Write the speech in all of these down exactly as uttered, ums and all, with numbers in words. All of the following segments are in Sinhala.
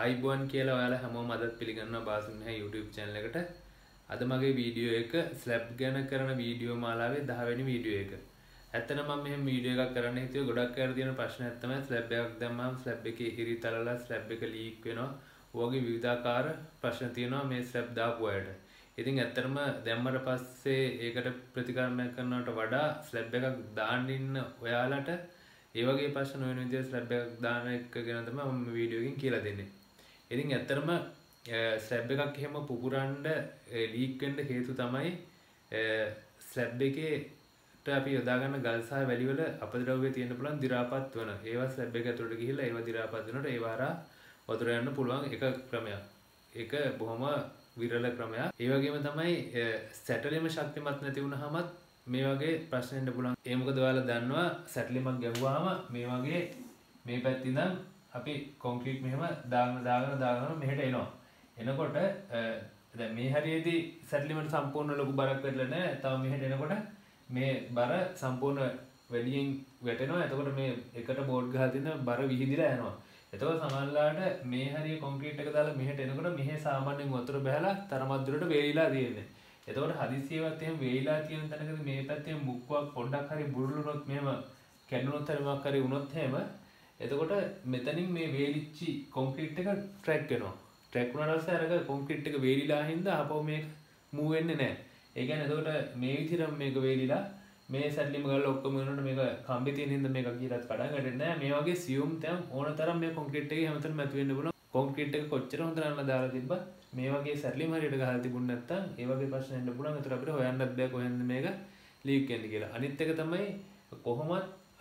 අයිබෝන් කියලා ඔයාලා හැමෝම අදත් පිළිගන්නවා බාසුන් නැහැ YouTube channel එකට. අද මගේ වීඩියෝ එක ස්ලැබ් ගැන කරන වීඩියෝ මාලාවේ දහ වෙනි වීඩියෝ එක. ඇත්තටම මම මෙහෙම වීඩියෝ එකක් කරන්න හිතුවේ ගොඩක් අය තියෙන ප්‍රශ්නයක් තමයි ස්ලැබ් එකක් දැම්මම ස්ලැබ් එකේ හිරි තලලා ස්ලැබ් එක ලීක් වෙනවා. ඔයගේ විවිධාකාර ප්‍රශ්න තියෙනවා මේ ස්ලැබ් දාපු අයට. ඉතින් ඇත්තටම දැම්මට පස්සේ ඒකට ප්‍රතිකර්මයක් කරනවට වඩා ස්ලැබ් එකක් දාන්න ඉන්න ඔයාලට ඒ වගේ ප්‍රශ්න වෙන විදිහට ස්ලැබ් එකක් දාන එක ගැන තමයි මම වීඩියෝ එකකින් කියලා දෙන්නේ. ඉතින් ඇත්තටම ස්ලැබ් එකක් එහෙම පුපුරන්න ලීක් වෙන්න හේතු තමයි ස්ලැබ් එකේට අපි යොදා ගන්න ගල් සහ වැලි වල අපද්‍රව්‍ය තියෙන්න පුළුවන් දි รา පත් වෙන. ඒවා ස්ලැබ් එක ඇතුළට ගිහිල්ලා ඒවා දි รา පත් වෙනකොට ඒවා හරහා වතුර යන්න පුළුවන් එක ක්‍රමයක්. ඒක බොහොම විරල ක්‍රමයක්. ඒ වගේම තමයි සැටලීම ශක්තිමත් නැති වුනහමත් මේ වගේ ප්‍රශ්න එන්න පුළුවන්. ඒ මොකද ඔයාලා දන්නවා සැටලීමක් ගැහුවාම මේ වගේ මේ පැත්තේ ඉඳන් අපි කොන්ක්‍රීට් මෙහෙම දාගෙන දාගෙන දාගෙන මෙහෙට එනවා. එනකොට දැන් මේ හරියේදී සැටලීමට සම්පූර්ණ ලොකු බරක් වෙట్లా නැහැ. තව මෙහෙට එනකොට මේ බර සම්පූර්ණ වැඩියෙන් වැටෙනවා. එතකොට මේ එකට බෝඩ් ගහලා තියෙන බර විහිදිලා යනවා. එතකොට සමහරවිට මේ හරිය කොන්ක්‍රීට් එක දාලා මෙහෙට එනකොට මෙහෙ සාමාන්‍යයෙන් වතුර බහැලා තරමක් දුරට වේලිලා තියෙන්නේ. එතකොට හදිසියෙවත් එහෙම වේලිලා තියෙන තැනකදී මේ පැත්තේ මුක්කුවක් පොඩ්ඩක් හරි බුරුලුනොත් මෙහෙම කැඩුනොත් හරි මොකක් හරි වුණොත් එහෙම එතකොට මෙතනින් මේ වේලිච්චි කොන්ක්‍රීට් එක ට්‍රැක් වෙනවා. ට්‍රැක් වුණාට පස්සේ අර කොන්ක්‍රීට් එක වේලිලා හින්දා ආපහු මේක මූව් වෙන්නේ නැහැ. ඒ කියන්නේ එතකොට මේ විදිහට මේක වේලිලා මේ සැටලීම ගාලා ඔක්කොම වෙනකොට මේක කම්බි තියෙන හින්දා මේක කීරත් පඩම් ගැටෙන්නේ නැහැ. මේ වගේ සියුම් තැන් ඕන තරම් මේ කොන්ක්‍රීට් එකේ හැමතැනම ඇති වෙන්න පුළුවන්. කොන්ක්‍රීට් එක කොච්චර හොඳ නම් දාලා තිබ්බත් මේ වගේ සැටලීම හරියට ගහලා තිබුණ නැත්නම් ඒ වගේ ප්‍රශ්න එන්න පුළුවන්. ඒතර අපිට හොයන්නත් බෑ කොහෙන්ද මේක ලීක් වෙන්නේ කියලා. අනිත් එක තමයි කොහොමත්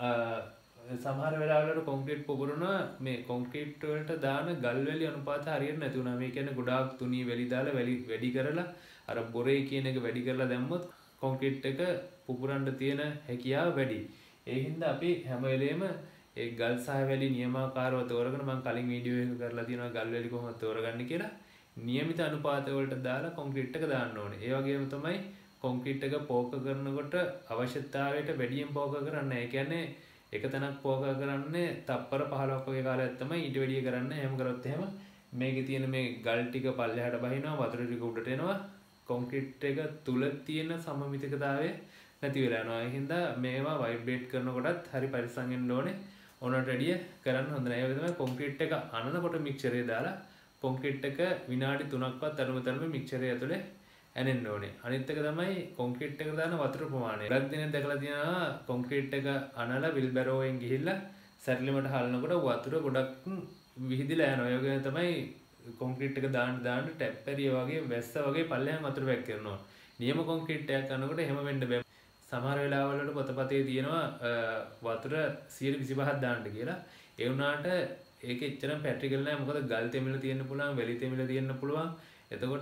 සමහර වෙලාවලට කොන්ක්‍රීට් පුපුරනවා මේ කොන්ක්‍රීට් වලට දාන ගල් වැලි අනුපාතය හරියට නැති වුණා. මේ කියන්නේ ගොඩාක් තුනී වැලි දාලා වැලි වැඩි කරලා අර බොරේ කියන එක වැඩි කරලා දැම්මොත් කොන්ක්‍රීට් එක පුපුරන්න තියෙන හැකියාව වැඩි. ඒ හින්දා අපි හැම වෙලේම ඒ ගල් සහ වැලි නියමාකාරව තෝරගෙන මම කලින් වීඩියෝ එකක කරලා තියෙනවා ගල් වැලි කොහොමද තෝරගන්නේ කියලා. නියමිත අනුපාත වලට දාලා කොන්ක්‍රීට් එක දාන්න ඕනේ. ඒ වගේම තමයි කොන්ක්‍රීට් එක පෝක කරනකොට අවශ්‍යතාවයට වැඩියෙන් පෝක කරන්න. ඒ කියන්නේ එක තැනක් පෝක කරන්නේ තප්පර පහළොවක් වගේ කාලයක් තමයි ඊට වැඩිය කරන්නේ. එහෙම කරොත් එහෙම මේකේ තියෙන මේ ගල් ටික පල්ලෙහාට බහිනවා වතුර ටික උඩට එනවා. කොන්ක්‍රීට් එක තුල තියෙන සමමිතිකතාවය නැති වෙලා යනවා. ඒ හින්දා මේවා ভাইබ්‍රේට් කරනකොටත් හරි පරිස්සම් වෙන්න ඕනේ. ඕනට වැඩිය කරන්න හොඳ නැහැ. ඒ වගේ තමයි කොන්ක්‍රීට් එක අනනකොට මික්සරේ දාලා කොන්ක්‍රීට් එක විනාඩි තුනක්වත් අරමුතරම මික්සරේ ඇතුලේ ඇනෙන්න ඕනේ. අනිත් එක තමයි කොන්ක්‍රීට් එකට දාන වතුර ප්‍රමාණය. ගොඩක් දිනෙක දැකලා තියෙනවා කොන්ක්‍රීට් එක අනලා විල් බැරෝවෙන් ගිහිල්ලා සැටලීමට හලනකොට වතුර ගොඩක් විහිදිලා යනවා. ඒ වගේ තමයි කොන්ක්‍රීට් එක දාන්න දාන්න ටැප්පරිය වගේ වැස්ස වගේ පල්ලෙහාම වතුර වැක් කරනවා. නියම කොන්ක්‍රීට් එකක් කරනකොට එහෙම වෙන්න බෑ. සමහර වෙලාවල් වලට පොතපතේ තියෙනවා වතුර සියයට විසිපහක් දාන්න කියලා. ඒ වුණාට ඒක එච්චරම පැට්‍රිකල් නෑ. මොකද ගල් තෙමිල තියෙන්න පුළුවන්, වැලි තෙමිල තියෙන්න පුළුවන්. එතකොට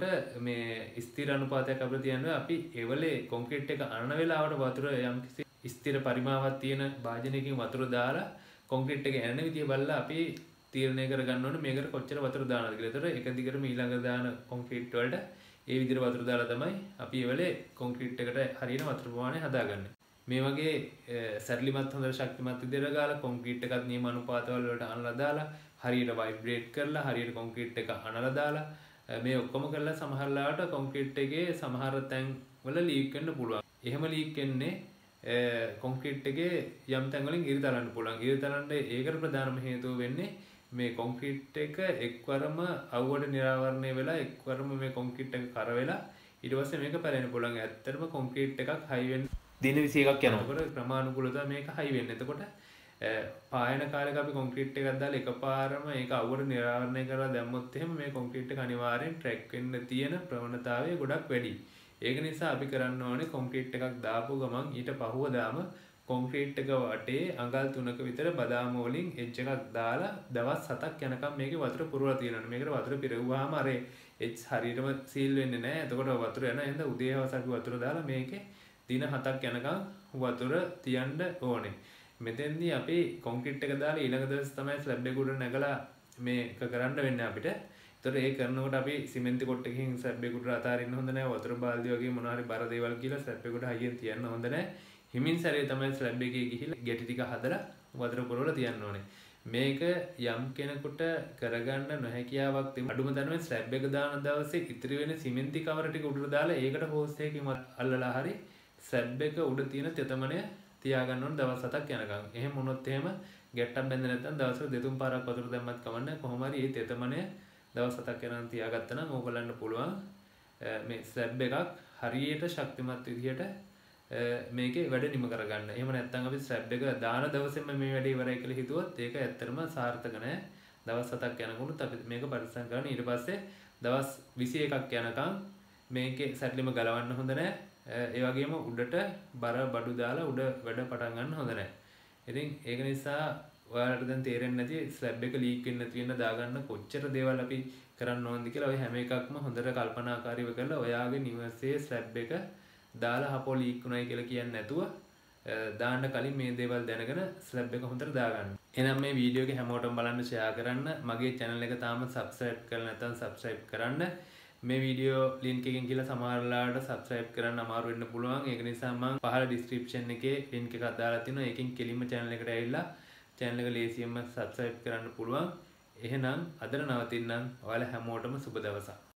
මේ ස්ථිර අනුපාතයක් අපිට තියනවා. අපි ඒවලේ කොන්ක්‍රීට් එක අනන වෙලාවට වතුර යම්කිසි ස්ථිර පරිමාවක් තියෙන භාජනයකින් වතුර දාලා කොන්ක්‍රීට් එක ඇනෙන විදිය බලලා අපි තීරණය කරගන්න ඕනේ මේකට කොච්චර වතුර දානවද කියලා. ඒතර එක දිගටම ඊළඟ දාන කොන්ක්‍රීට් වලට ඒ විදිහට වතුර දාලා තමයි අපි ඒවලේ කොන්ක්‍රීට් එකට හරියන වතුර ප්‍රමාණය හදාගන්නේ. මේ වගේ සැටලිමත් හොඳට ශක්තිමත් විදිහට ගාලා කොන්ක්‍රීට් එකත් නියම අනුපාතවල වලට අනලා දාලා හරියට ভাইබ්‍රේට් කරලා හරියට කොන්ක්‍රීට් එක අනලා දාලා මේ ඔක්කොම කරලා සමහර ලාවට කොන්ක්‍රීට් එකේ සමහර තැන් වල ලීක් වෙන්න පුළුවන්. එහෙම ලීක් වෙන්නේ කොන්ක්‍රීට් එකේ යම් තැන් වලින් ඉරි තලන්න පුළුවන්. ඉරි තලන්න ඒකට ප්‍රධානම හේතුව වෙන්නේ මේ කොන්ක්‍රීට් එක එක්වරම අවුවට නිරාවරණය වෙලා එක්වරම මේ කොන්ක්‍රීට් එක කර වෙලා ඊට පස්සේ මේක පැලෙන්න පුළුවන්. ඇත්තටම කොන්ක්‍රීට් එකක් හයි වෙන්න දින විසි එකක් යනකොට ක්‍රමානුකූලව මේක හයි වෙන්නේ. එතකොට පායන කාලෙක අපි කොන්ක්‍රීට් එකක් දාලා එකපාරම ඒක අවුවට නිරාවරණය කරලා දැම්මොත් එහෙම මේ කොන්ක්‍රීට් එක අනිවාර්යෙන් ට්‍රැක් වෙන්න තියෙන ප්‍රවණතාවය ගොඩක් වැඩි. ඒක නිසා අපි කරන්න ඕනේ කොන්ක්‍රීට් එකක් දාපු ගමන් ඊට පහුවදාම කොන්ක්‍රීට් එක වටේ අඟල් තුනක විතර බදාම වලින් එජ් එකක් දාලා දවස් හතක් යනකම් මේකේ වතුර පුරවලා තියෙනවා. මේකට වතුර පිරවුවාම අර එජ් හරියටම සීල් වෙන්නේ නැහැ. එතකොට වතුර යන හින්දා උදේ හවස අපි වතුර දාලා මේකේ දින හතක් යනකම් වතුර තියන්න ඕනේ. මෙතෙන්දී අපි කොන්ක්‍රීට් එක දාලා ඊළඟ දවස් තමයි ස්ලැබ් එක උඩ නැගලා මේක කරන්න වෙන්නේ අපිට. ඒතර ඒ කරනකොට අපි සිමෙන්ති කොට්ටකින් ස්ලැබ් එක උඩ අතාරින්න හොඳ නැහැ. වතුර බාල්දිය වගේ මොනවා හරි බර දේවල් කියලා ස්ලැබ් එක උඩ හයියෙන් තියන්න හොඳ නැහැ. හිමින් සැරේ තමයි ස්ලැබ් එකේ ගිහිල්ලා ගැටි ටික හදලා වතුර පුරවලා තියන්න ඕනේ. මේක යම් කෙනෙකුට කරගන්න නොහැකියාවක් තිබුණ අඩුම තරමේ ස්ලැබ් එක දාන දවසේ ඉතිරි වෙන සිමෙන්ති කවර ටික උඩට දාලා ඒකට හෝස් එකකින් අල්ලලා හරි ස්ලැබ් එක උඩ තියෙන තෙතමනය තියාගන්න ඕන දවස් හතක් යනකම්. එහෙම වුණොත් එහෙම ගැට්ටක් බැඳ නැත්නම් දවසට දෙතුන් පාරක් වතුර දැම්මත් කමන්නේ කොහොම හරි මේ තෙතමනය දවස් හතක් යනකම් තියාගත්තා නම් ඕගොල්ලන්ට පුළුවන් මේ ස්ලැබ් එකක් හරියට ශක්තිමත් විදිහට මේකේ වැඩ නිම කරගන්න. එහෙම නැත්නම් අපි ස්ලැබ් එක දාන දවසේම මේ වැඩේ ඉවරයි කියලා හිතුවොත් ඒක ඇත්තටම සාර්ථක නෑ. දවස් හතක් යනකොට අපි මේක පරිස්සම් කරන්න. ඊට පස්සේ දවස් විසි එකක් යනකම් මේකේ සැටලිම ගලවන්න හොඳ නෑ. ඒ වගේම උඩට බර බඩු දාලා උඩ වැඩ පටන් ගන්න හොඳ නෑ. ඉතින් ඒක නිසා ඔයාලට දැන් තේරෙන්නේ නැති ස්ලැබ් එක ලීක් වෙන්නේ නැති වෙන දාගන්න කොච්චර දේවල් අපි කරන්න ඕනද කියලා ඔය හැම එකක්ම හොඳට කල්පනාකාරීව කරලා ඔයාගේ නිවසේ ස්ලැබ් එක දාලා හපෝ ලීක් වුණයි කියලා කියන්නේ නැතුව දාන්න කලින් මේ දේවල් දැනගෙන ස්ලැබ් එක හොඳට දාගන්න. එහෙනම් මේ වීඩියෝ එක හැමෝටම බලන්න ෂෙයා කරන්න. මගේ channel එක තාම subscribe කරලා නැත්නම් subscribe කරන්න. මේ වීඩියෝ link එකෙන් කියලා සමහරලාට subscribe කරන්න අමාරු වෙන්න පුළුවන්. ඒක නිසා මම පහළ description එකේ link එකක් දාලා තිනවා. ඒකෙන් කෙලින්ම channel එකට ඇවිල්ලා channel එක ලේසියෙන්ම subscribe කරන්න පුළුවන්. එහෙනම් අදට නවතින්නම්. ඔයාලා හැමෝටම සුබ දවසක්.